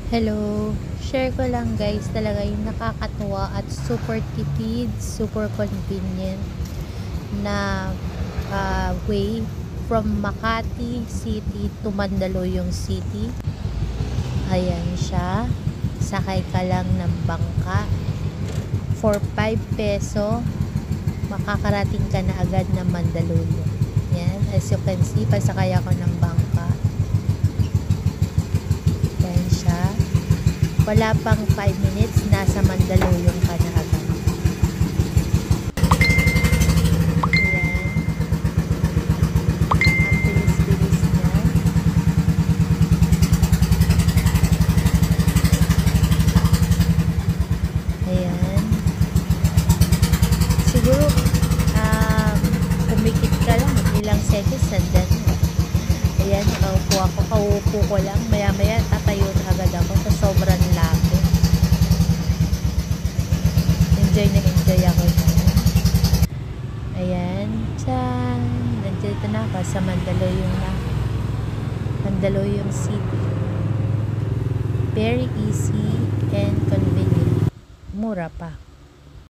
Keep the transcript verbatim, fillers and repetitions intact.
Hello, share ko lang guys talaga yung nakakatuwa at super tipid, super convenient na uh, way from Makati City to Mandaluyong City. Ayan siya, sakay ka lang ng bangka for five peso makakarating ka na agad ng Mandaluyong. Yan, as you can see, pasakay ako ng bangka. Yan siya. Wala pang five minutes, nasa Mandaluyong ka na agad. Ayan. Ang bilis-bilis niya. Ayan. Siguro, um, kumikit ka lang, ilang seconds, nandan. Ayan, nakaupo ako, kaupo ko lang. Maya-maya, tatayo na agad ako sa sobrang lapit. Enjoy na enjoy ako dyan. Ayan, tsan. Nandito na ako sa Mandaluyong na. Mandaluyong City. Very easy and convenient. Mura pa.